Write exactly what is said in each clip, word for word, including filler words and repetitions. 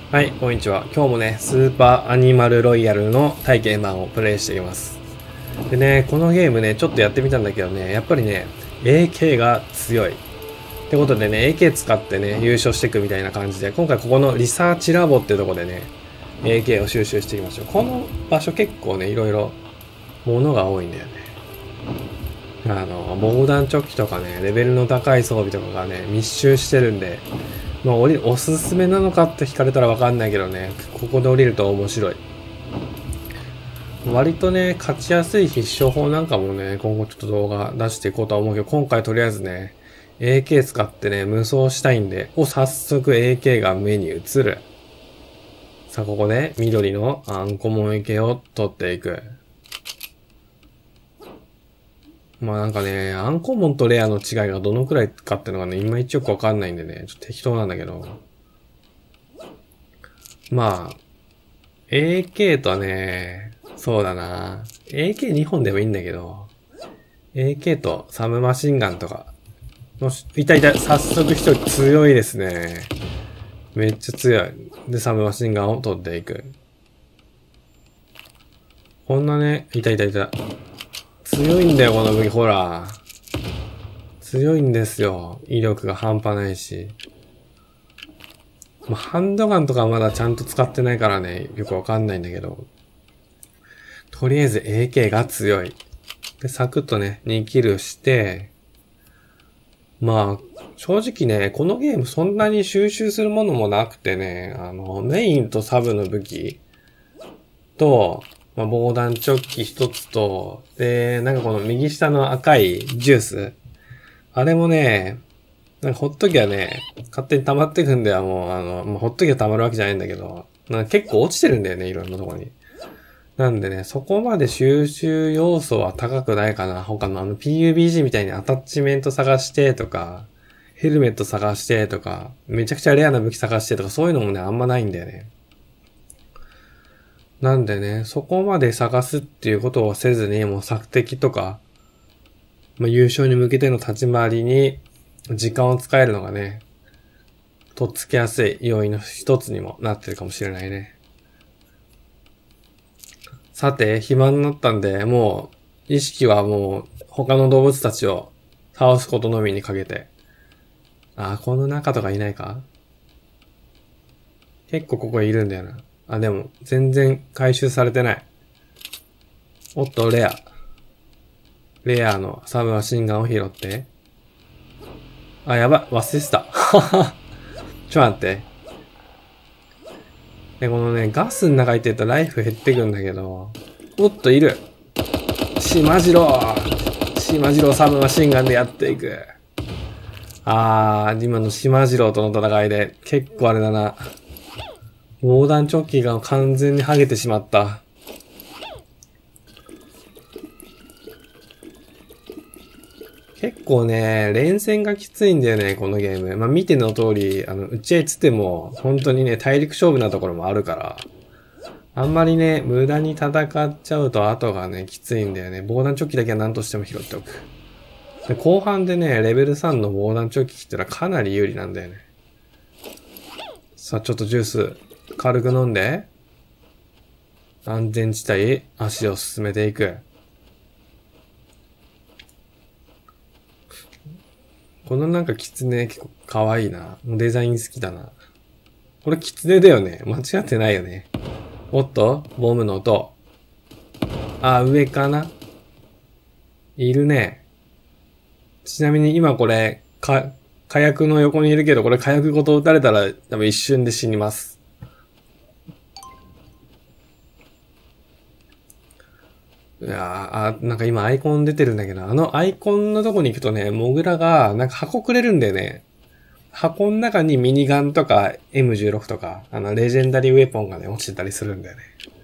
はい、こんにちは。今日もね、スーパーアニマルロイヤルの体験版をプレイしています。でね、このゲームね、ちょっとやってみたんだけどね、やっぱりね、エーケー が強い。ってことでね、エーケー 使ってね、優勝していくみたいな感じで、今回ここのリサーチラボってとこでね、エーケー を収集していきましょう。この場所結構ね、いろいろ物が多いんだよね。あの、防弾チョッキとかね、レベルの高い装備とかがね、密集してるんで、まあ、降り、おすすめなのかって聞かれたらわかんないけどね、ここで降りると面白い。割とね、勝ちやすい必勝法なんかもね、今後ちょっと動画出していこうとは思うけど、今回とりあえずね、エーケー 使ってね、無双したいんで、お、早速 エーケー が目に映る。さあ、ここで緑のアンコモン池を取っていく。まあなんかね、アンコモンとレアの違いがどのくらいかっていうのがね、いまいちよくわかんないんでね、ちょっと適当なんだけど。まあ、エーケー とね、そうだな。エーケーに 本でもいいんだけど、エーケー とサムマシンガンとか。もし、いたいた、早速一人強いですね。めっちゃ強い。で、サムマシンガンを取っていく。こんなね、いたいたいた。強いんだよ、この武器。ほら。強いんですよ。威力が半端ないし。まあ、ハンドガンとかまだちゃんと使ってないからね、よくわかんないんだけど。とりあえず エーケー が強い。で、サクッとね、にキルして、まあ、正直ね、このゲームそんなに収集するものもなくてね、あの、メインとサブの武器と、まあ、防弾チョッキ一つと、で、なんかこの右下の赤いジュース。あれもね、なんかほっときゃね、勝手に溜まってくんだよ、もう、あの、まあ、ほっときゃ溜まるわけじゃないんだけど、なんか結構落ちてるんだよね、いろんなところに。なんでね、そこまで収集要素は高くないかな。他のあの ピーユービージー みたいにアタッチメント探してとか、ヘルメット探してとか、めちゃくちゃレアな武器探してとか、そういうのもね、あんまないんだよね。なんでね、そこまで探すっていうことをせずに、もう索敵とか、まあ、優勝に向けての立ち回りに時間を使えるのがね、とっつきやすい要因の一つにもなってるかもしれないね。さて、暇になったんで、もう、意識はもう、他の動物たちを倒すことのみにかけて。あ、この中とかいないか？結構ここいるんだよな。あ、でも、全然回収されてない。おっと、レア。レアのサブマシンガンを拾って。あ、やばい、忘れてた。ちょっと待って。で、このね、ガスの中入ってるとライフ減ってくんだけど、おっと、いる。しまじろう。しまじろうサブマシンガンでやっていく。あー、今のしまじろうとの戦いで、結構あれだな。防弾チョッキが完全に剥げてしまった。結構ね、連戦がきついんだよね、このゲーム。まあ、見ての通り、あの、打ち合いつっても、本当にね、体力勝負なところもあるから、あんまりね、無駄に戦っちゃうと後がね、きついんだよね。防弾チョッキだけは何としても拾っておく。で、後半でね、レベルさんの防弾チョッキ切ったらかなり有利なんだよね。さあ、ちょっとジュース、軽く飲んで、安全地帯、足を進めていく。このなんかキツネ結構可愛いな。デザイン好きだな。これキツネだよね。間違ってないよね。おっとボムの音。あ、上かないるね。ちなみに今これ、か、火薬の横にいるけど、これ火薬ごと撃たれたら多分一瞬で死にます。いやー、あ、なんか今アイコン出てるんだけど、あのアイコンのとこに行くとね、モグラがなんか箱くれるんだよね。箱の中にミニガンとか エムじゅうろく とか、あのレジェンダリーウェポンがね、落ちてたりするんだよね。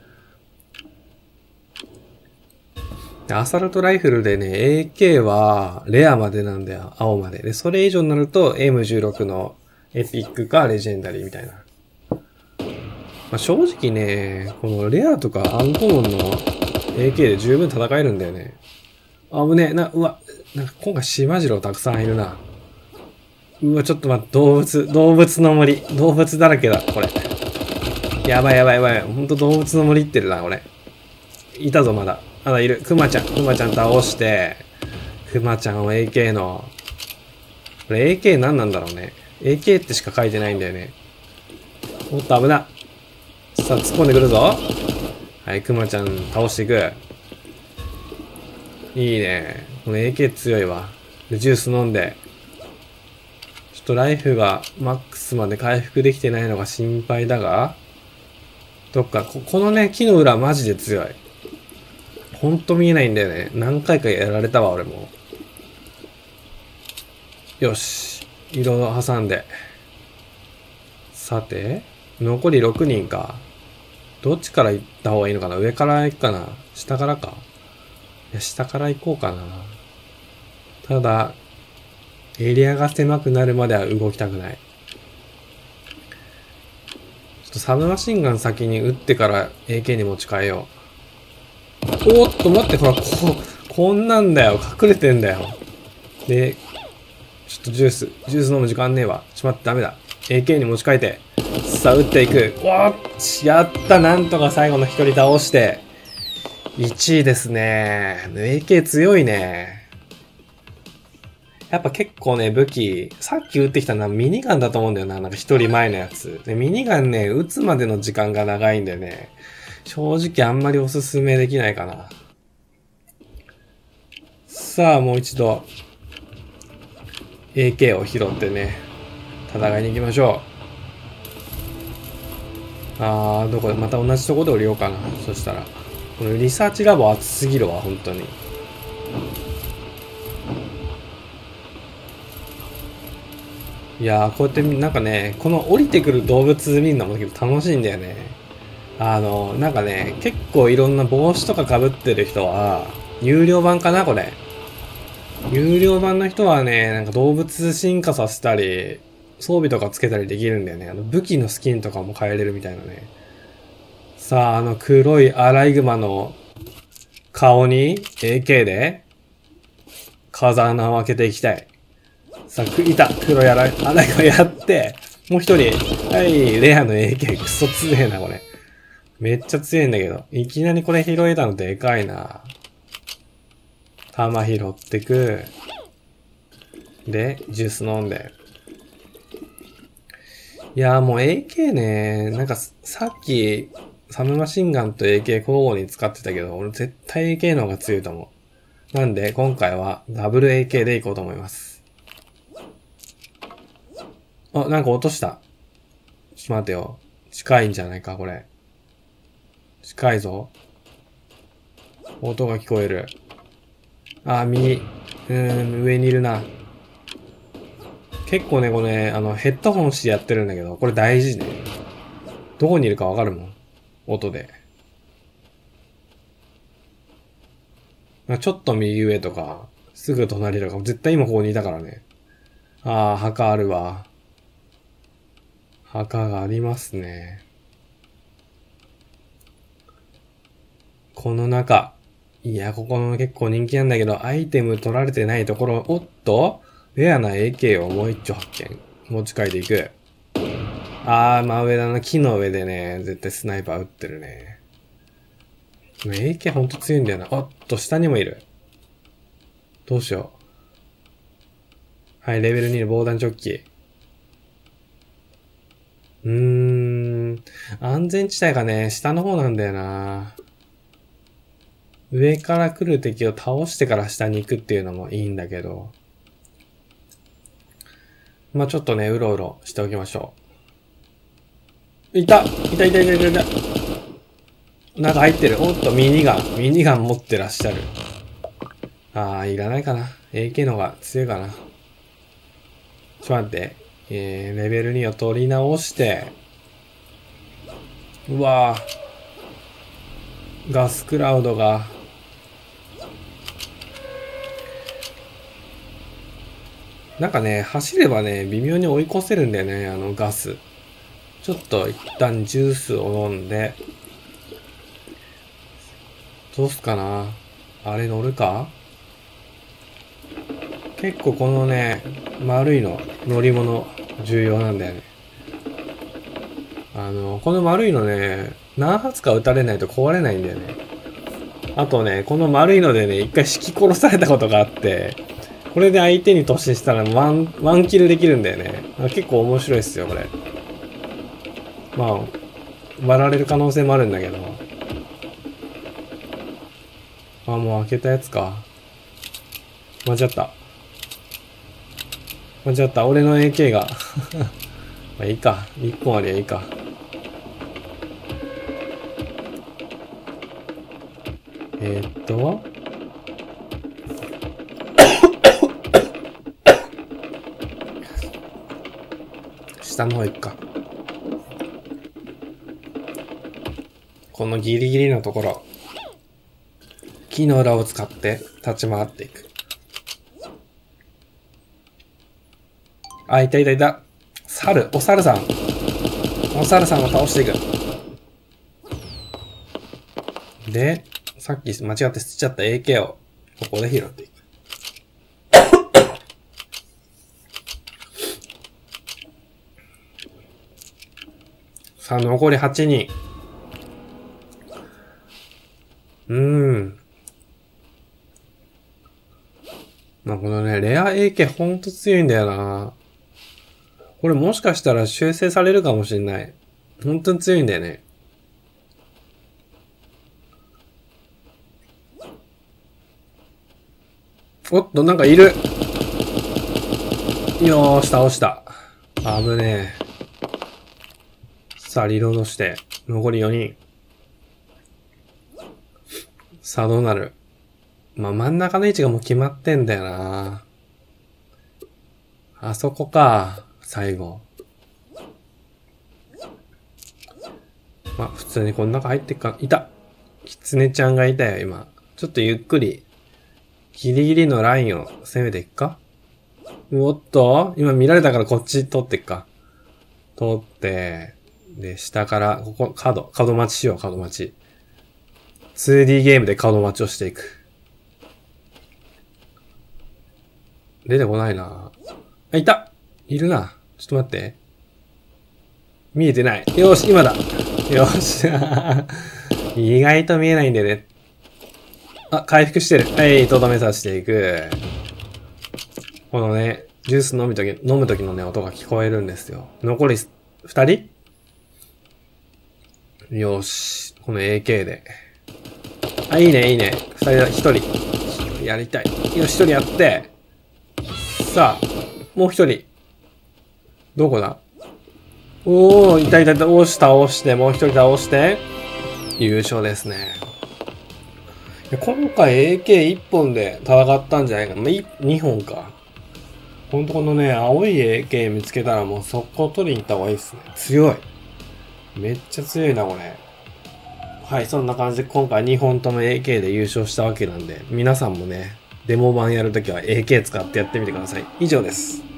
アサルトライフルでね、エーケー はレアまでなんだよ。青まで。で、それ以上になると エムじゅうろく のエピックかレジェンダリーみたいな。まあ、正直ね、このレアとかアンコモンのエーケー で十分戦えるんだよね。あぶねえ、な、うわ、なんか今回しまじろうたくさんいるな。うわ、ちょっと待って、動物、動物の森。動物だらけだ、これ。 やばいやばいやばい。ほんと動物の森行ってるな、俺。いたぞ、まだ。まだいる。クマちゃん。クマちゃん倒して、クマちゃんを エーケー の、これ エーケー 何なんだろうね。エーケー ってしか書いてないんだよね。おっと、危な。さあ、突っ込んでくるぞ。はい、クマちゃん倒していく。いいね。この エーケー 強いわ。で、ジュース飲んで。ちょっとライフがマックスまで回復できてないのが心配だが、どっか、こ、このね、木の裏マジで強い。ほんと見えないんだよね。何回かやられたわ、俺も。よし。色を挟んで。さて、残りろくにんか。どっちから行った方がいいのかな？上から行くかな？下からか？いや、下から行こうかな。ただ、エリアが狭くなるまでは動きたくない。ちょっとサブマシンガン先に撃ってから エーケー に持ち替えよう。おーっと待って、ほら、こ、こんなんだよ。隠れてんだよ。で、ちょっとジュース、ジュース飲む時間ねえわ。ちょっと待って、ダメだ。エーケー に持ち替えて。さあ、撃っていく。おーやった、なんとか最後の一人倒して。いちいですね。エーケー 強いね。やっぱ結構ね、武器、さっき撃ってきたのはミニガンだと思うんだよな。なんか一人前のやつ。で、ミニガンね、撃つまでの時間が長いんだよね。正直あんまりおすすめできないかな。さあ、もう一度、エーケー を拾ってね、戦いに行きましょう。あー、どこで、また同じとこで降りようかな。そしたら。このリサーチラボ熱すぎるわ、本当に。いやー、こうやってなんかね、この降りてくる動物見るのも楽しいんだよね。あの、なんかね、結構いろんな帽子とか被ってる人は、有料版かな、これ。有料版の人はね、なんか動物進化させたり、装備とかつけたりできるんだよね。あの武器のスキンとかも変えれるみたいなね。さあ、あの黒いアライグマの顔に エーケー で風穴を開けていきたい。さあ、いた黒いアライグマやって、もう一人。はい、レアの エーケー クソ強えな、これ。めっちゃ強いんだけど。いきなりこれ拾えたのでかいな。弾拾ってく。で、ジュース飲んで。いやーもう エーケー ね、なんかさっき、サムマシンガンと エーケー 交互に使ってたけど、俺絶対 エーケー の方が強いと思う。なんで、今回はダブル エーケー でいこうと思います。あ、なんか落とした。ちょっと待てよ。近いんじゃないか、これ。近いぞ。音が聞こえる。あ、右。うーん、上にいるな。結構ね、これね、あの、ヘッドホンしてやってるんだけど、これ大事ね。どこにいるかわかるもん。音で。ちょっと右上とか、すぐ隣とか、絶対今ここにいたからね。ああ、墓あるわ。墓がありますね。この中。いや、ここの結構人気なんだけど、アイテム取られてないところ、おっとレアな エーケー をもう一丁発見。持ち帰っていく。あー、真上だな。木の上でね、絶対スナイパー撃ってるね。エーケー ほんと強いんだよな。おっと、下にもいる。どうしよう。はい、レベルにの防弾チョッキ。うーん。安全地帯がね、下の方なんだよな。上から来る敵を倒してから下に行くっていうのもいいんだけど。まあ、ちょっとね、うろうろしておきましょう。いたいたいたいたいたいた。なんか入ってる。おっと、ミニガン。ミニガン持ってらっしゃる。あー、いらないかな。エーケー の方が強いかな。ちょっと待って。えー、レベルにを取り直して。うわー。ガスクラウドが。なんかね、走ればね、微妙に追い越せるんだよね、あのガス。ちょっと一旦ジュースを飲んで。どうすかな？あれ乗るか？結構このね、丸いの、乗り物、重要なんだよね。 あの、この丸いのね、何発か撃たれないと壊れないんだよね。あとね、この丸いのでね、一回引き殺されたことがあって、これで相手に突進したらワン、ワンキルできるんだよね。結構面白いっすよ、これ。まあ、割られる可能性もあるんだけど。あ、もう開けたやつか。間違った。間違った。俺の エーケー が。まあいいか。一本ありゃいいか。えー、っと。下の方行くか。このギリギリのところ。木の裏を使って立ち回っていく。あ、いたいたいた。猿、お猿さん。お猿さんを倒していく。で、さっき間違って捨てちゃった エーケー をここで拾っていく。さあ、残りはちにん。うーん。まあ、このね、レア エーケー ほんと強いんだよな。これもしかしたら修正されるかもしんない。ほんとに強いんだよね。おっと、なんかいる。よーし、倒した。危ねえ。さあ、リロードして。残りよにん。さあ、どうなる？まあ、真ん中の位置がもう決まってんだよな。あそこか。最後。まあ、普通にこの中入ってっか。いた。キツネちゃんがいたよ、今。ちょっとゆっくり。ギリギリのラインを攻めていくか？おっと今見られたからこっち通っていくか。通って、で、下から、ここ、角、角待ちしよう、角待ち。ツーディー ゲームで角待ちをしていく。出てこないな。あ、いた！いるな。ちょっと待って。見えてない。よーし、今だ。よーし。意外と見えないんだよね。あ、回復してる。はい、とどめさせていく。このね、ジュース飲むとき、飲むときのね、音が聞こえるんですよ。残り、二人？よし。この エーケー で。あ、いいね、いいね。二人だ、一人。一人やりたい。よし、一人やって。さあ、もう一人。どこだ？おー、いたいたいた。押し倒して、もう一人倒して、優勝ですね。今回 エーケーいっ 本で戦ったんじゃないかな。まあ、にほんか。ほんとこのね、青い エーケー 見つけたらもう速攻取りに行った方がいいっすね。強い。めっちゃ強いな、これ。はい、そんな感じで今回にほんとも エーケー で優勝したわけなんで、皆さんもね、デモ版やるときは エーケー 使ってやってみてください。以上です。